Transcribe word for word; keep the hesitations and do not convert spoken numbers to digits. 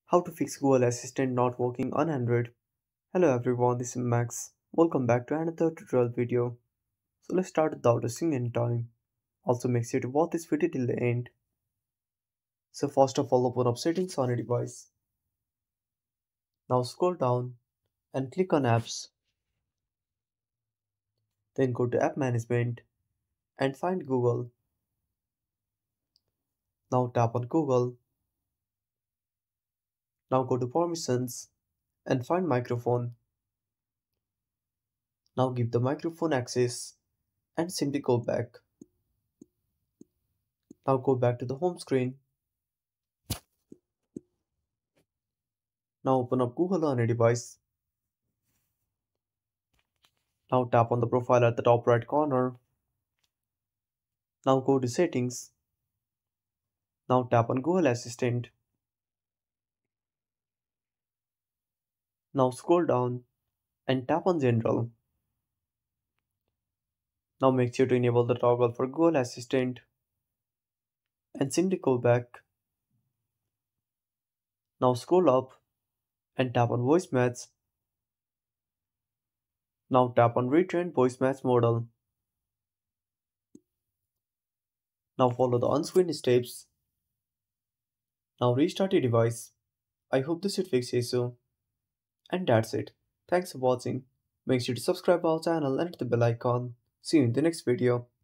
How to fix Google Assistant not working on Android. Hello everyone, this is Max. Welcome back to another tutorial video. So let's start without wasting any time. Also make sure to watch this video till the end. So first of all, open up settings on a device. Now scroll down and click on apps. Then go to app management and find Google. Now tap on Google. Now go to permissions and find microphone. Now give the microphone access and simply go back. Now go back to the home screen. Now open up Google on a device. Now tap on the profile at the top right corner. Now go to settings. Now tap on Google Assistant. Now scroll down and tap on General. Now make sure to enable the toggle for Google Assistant and simply go back. Now scroll up and tap on Voice Match. Now tap on Retrain Voice Match Model. Now follow the on-screen steps. Now restart your device. I hope this should fix the issue. And that's it. Thanks for watching. Make sure to subscribe our channel and hit the bell icon. See you in the next video.